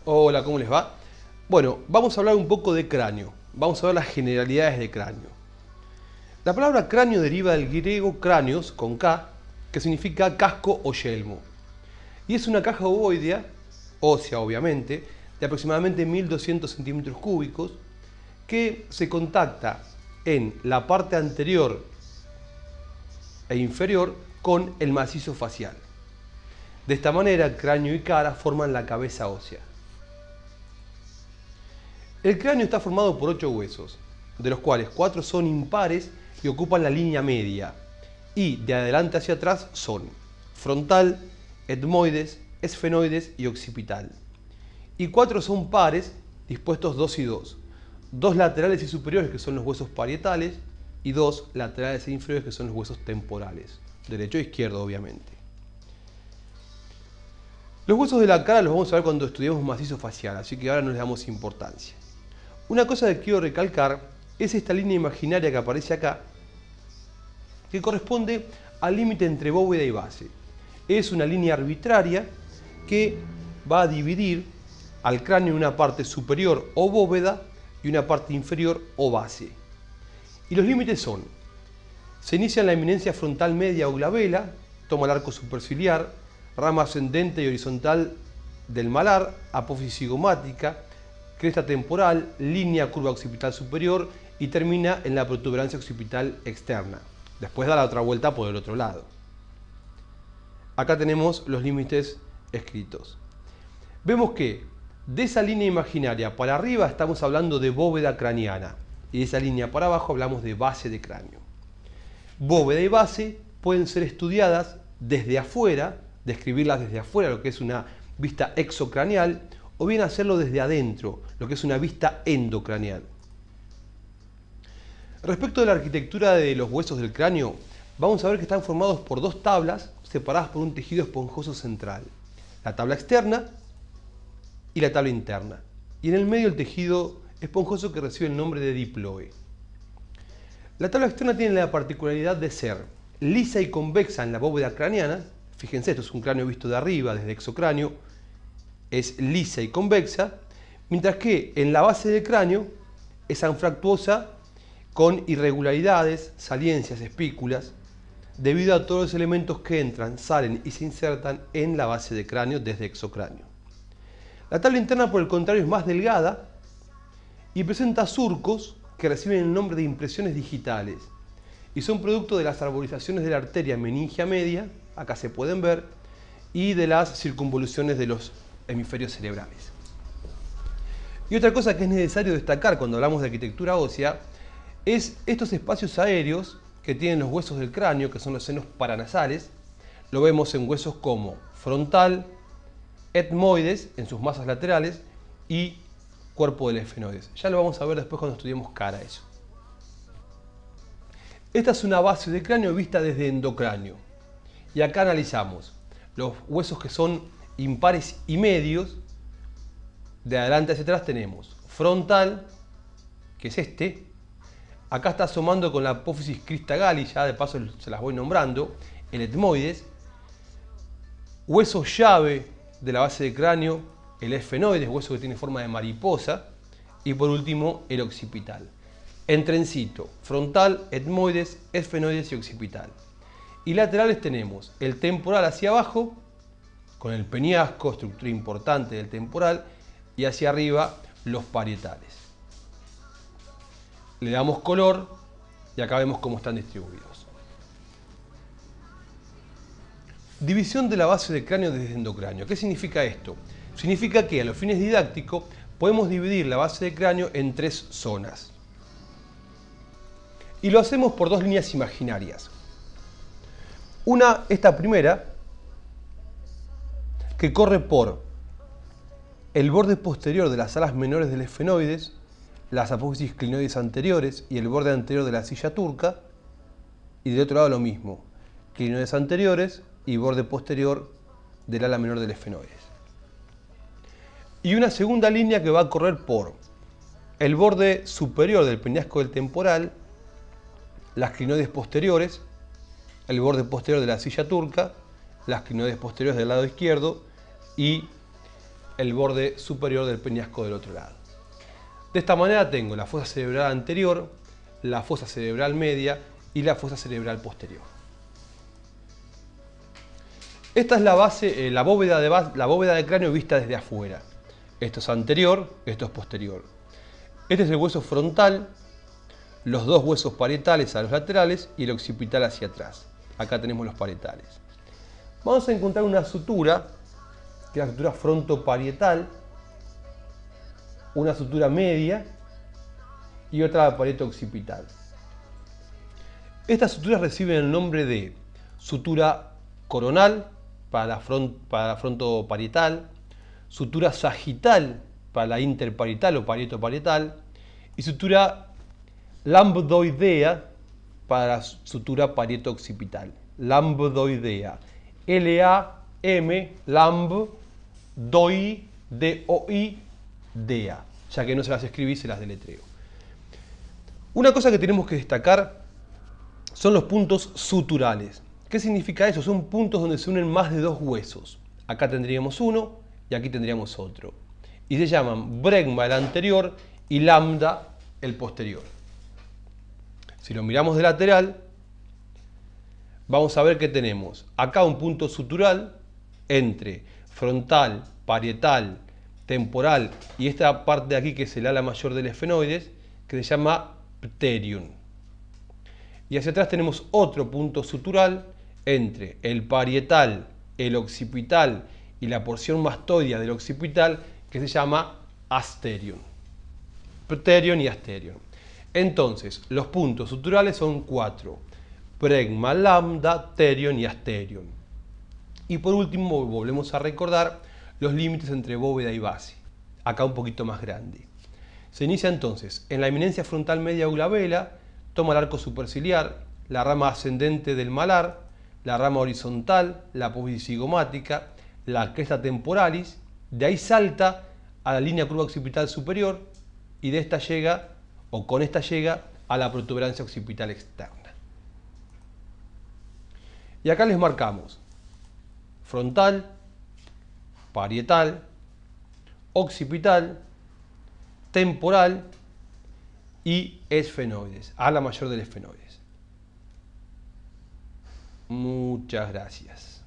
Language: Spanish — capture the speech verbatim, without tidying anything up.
Hola, ¿cómo les va? Bueno, vamos a hablar un poco de cráneo. Vamos a ver las generalidades de cráneo. La palabra cráneo deriva del griego cráneos, con K, que significa casco o yelmo. Y es una caja ovoidea, ósea obviamente, de aproximadamente mil doscientos centímetros cúbicos, que se contacta en la parte anterior e inferior con el macizo facial. De esta manera, cráneo y cara forman la cabeza ósea. El cráneo está formado por ocho huesos, de los cuales cuatro son impares y ocupan la línea media, y de adelante hacia atrás son frontal, etmoides, esfenoides y occipital. Y cuatro son pares, dispuestos dos y dos, dos laterales y superiores que son los huesos parietales y dos laterales e inferiores que son los huesos temporales, derecho e izquierdo obviamente. Los huesos de la cara los vamos a ver cuando estudiemos macizo facial, así que ahora no les damos importancia. Una cosa que quiero recalcar es esta línea imaginaria que aparece acá, que corresponde al límite entre bóveda y base. Es una línea arbitraria que va a dividir al cráneo en una parte superior o bóveda y una parte inferior o base. Y los límites son: se inicia en la eminencia frontal media o glabela, toma el arco superciliar, rama ascendente y horizontal del malar, apófisis cigomática, cresta temporal, línea curva occipital superior y termina en la protuberancia occipital externa. Después da la otra vuelta por el otro lado. Acá tenemos los límites escritos. Vemos que de esa línea imaginaria para arriba estamos hablando de bóveda craneana y de esa línea para abajo hablamos de base de cráneo. Bóveda y base pueden ser estudiadas desde afuera, describirlas desde afuera, lo que es una vista exocraneal, o bien hacerlo desde adentro, lo que es una vista endocraneal. Respecto de la arquitectura de los huesos del cráneo, vamos a ver que están formados por dos tablas separadas por un tejido esponjoso central. La tabla externa y la tabla interna. Y en el medio el tejido esponjoso que recibe el nombre de diploe. La tabla externa tiene la particularidad de ser lisa y convexa en la bóveda craneana. Fíjense, esto es un cráneo visto de arriba, desde exocráneo. Es lisa y convexa, mientras que en la base del cráneo es anfractuosa con irregularidades, saliencias, espículas, debido a todos los elementos que entran, salen y se insertan en la base del cráneo desde exocráneo. La tabla interna, por el contrario, es más delgada y presenta surcos que reciben el nombre de impresiones digitales y son producto de las arborizaciones de la arteria meningia media, acá se pueden ver, y de las circunvoluciones de los hemisferios cerebrales. Y otra cosa que es necesario destacar cuando hablamos de arquitectura ósea es estos espacios aéreos que tienen los huesos del cráneo, que son los senos paranasales. Lo vemos en huesos como frontal, etmoides en sus masas laterales y cuerpo del esfenoides. Ya lo vamos a ver después cuando estudiemos cara eso. Esta es una base de cráneo vista desde endocráneo. Y acá analizamos los huesos que son impares y medios. De adelante hacia atrás tenemos frontal, que es este. Acá está asomando con la apófisis crista galli, ya de paso se las voy nombrando, el etmoides. Hueso llave de la base de cráneo, el esfenoides, hueso que tiene forma de mariposa. Y por último, el occipital. En trencito, frontal, etmoides, esfenoides y occipital. Y laterales tenemos el temporal hacia abajo, con el peñasco, estructura importante del temporal, y hacia arriba los parietales. Le damos color y acá vemos cómo están distribuidos. División de la base del cráneo desde endocráneo. ¿Qué significa esto? Significa que a los fines didácticos podemos dividir la base del cráneo en tres zonas. Y lo hacemos por dos líneas imaginarias. Una, esta primera, que corre por el borde posterior de las alas menores del esfenoides, las apófisis clinoides anteriores y el borde anterior de la silla turca, y del otro lado lo mismo, clinoides anteriores y borde posterior del ala menor del esfenoides. Y una segunda línea que va a correr por el borde superior del peñasco del temporal, las clinoides posteriores, el borde posterior de la silla turca, las clinoides posteriores del lado izquierdo y el borde superior del peñasco del otro lado. De esta manera tengo la fosa cerebral anterior, la fosa cerebral media y la fosa cerebral posterior. Esta es la base, eh, la bóveda de base, la bóveda del cráneo vista desde afuera. Esto es anterior, esto es posterior. Este es el hueso frontal, los dos huesos parietales a los laterales y el occipital hacia atrás. Acá tenemos los parietales. Vamos a encontrar una sutura, que es la sutura frontoparietal, una sutura media y otra parieto occipital. Estas suturas reciben el nombre de sutura coronal para la, front, para la frontoparietal, sutura sagital para la interparietal o parietoparietal y sutura lambdoidea para la sutura parieto occipital. Lambdoidea. L A M, lamb, doi, D O I, D A. Ya que no se las escribí, se las deletreo. Una cosa que tenemos que destacar son los puntos suturales. ¿Qué significa eso? Son puntos donde se unen más de dos huesos. Acá tendríamos uno y aquí tendríamos otro. Y se llaman bregma el anterior y lambda el posterior. Si lo miramos de lateral, vamos a ver que tenemos acá un punto sutural entre frontal, parietal, temporal y esta parte de aquí que es el ala mayor del esfenoides, que se llama pterium. Y hacia atrás tenemos otro punto sutural entre el parietal, el occipital y la porción mastoidea del occipital, que se llama asterium. Pterium y asterium. Entonces, los puntos suturales son cuatro. Bregma, lambda, pterium y asterium. Y por último, volvemos a recordar los límites entre bóveda y base. Acá un poquito más grande. Se inicia entonces en la eminencia frontal media o glabela, toma el arco superciliar, la rama ascendente del malar, la rama horizontal, la apófisis cigomática, la cresta temporalis, de ahí salta a la línea curva occipital superior y de esta llega, o con esta llega, a la protuberancia occipital externa. Y acá les marcamos frontal, parietal, occipital, temporal y esfenoides, ala mayor del esfenoides. Muchas gracias.